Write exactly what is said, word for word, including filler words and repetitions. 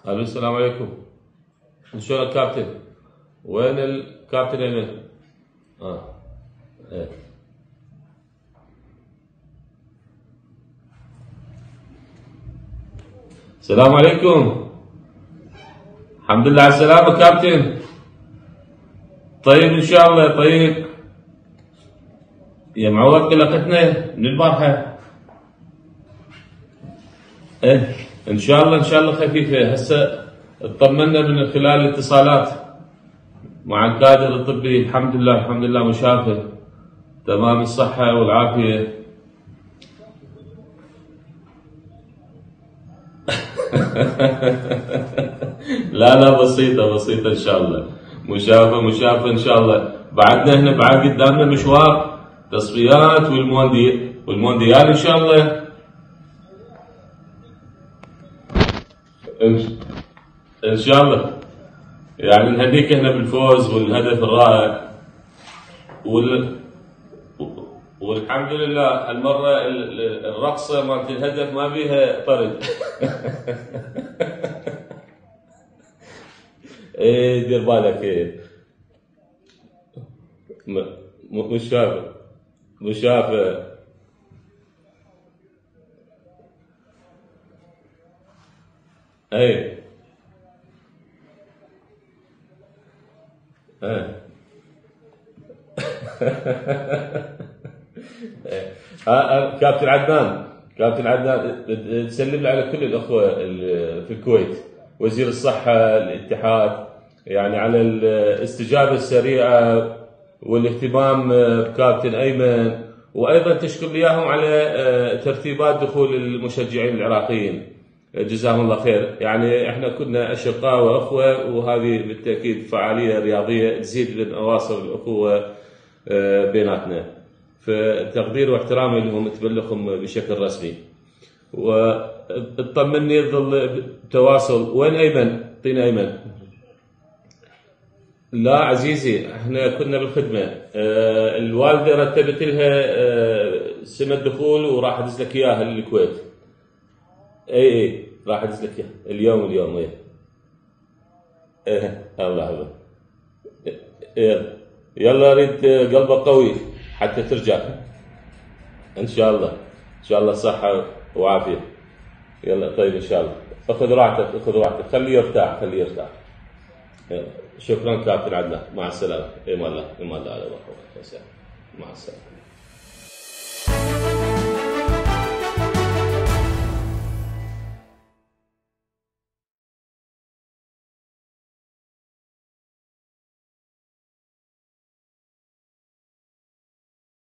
الو السلام عليكم. شلونك كابتن؟ وين الكابتن ايمن؟ اه ايه. السلام عليكم. الحمد لله على السلامة كابتن. طيب ان شاء الله طيب. يا معوض قلقتنا من البارحة. ايه ان شاء الله ان شاء الله خفيفة. هسه اطمنا من خلال الاتصالات مع الكادر الطبي، الحمد لله الحمد لله مشافى تمام الصحة والعافية. لا لا بسيطة بسيطة ان شاء الله. مشافى مشافى ان شاء الله. بعدنا هنا بعد قدامنا مشوار تصفيات والمونديال والمونديال ان شاء الله. ان شاء الله يعني نهنيك هنا بالفوز والهدف الرائع وال... والحمد لله المرة الرقصة مالت الهدف ما بيها طرد. ايه دير بالك. ايه مش شافه مش شافه. ايه ايه. ها كابتن عدنان كابتن عدنان تسلم لي على كل الاخوه في الكويت، وزير الصحه الاتحاد، يعني على الاستجابه السريعه والاهتمام بكابتن ايمن، وايضا تشكر لي اياهم على ترتيبات دخول المشجعين العراقيين. جزاهم الله خير. يعني احنا كنا اشقاء واخوه، وهذه بالتاكيد فعاليه رياضيه تزيد من اواصر الاخوه بيناتنا. فتقدير واحترامي لهم تبلغهم بشكل رسمي. واطمني ظل تواصل. وين ايمن؟ اعطينا ايمن. لا عزيزي احنا كنا بالخدمه. الوالده رتبت لها سنه دخول وراح ادز لك اياها للكويت. اي اي راح ادز لك اياها اليوم اليوم. اي ايه الله الله. إيه. يلا اريد قلبك قوي حتى ترجع ان شاء الله. ان شاء الله صحه وعافيه. يلا طيب ان شاء الله. اخذ راحتك اخذ راحتك خليه يرتاح خليه يرتاح. يلا. شكرا كابتن عدنان. مع السلامه. ايمان الله ايمان الله على روحك. مع السلامه.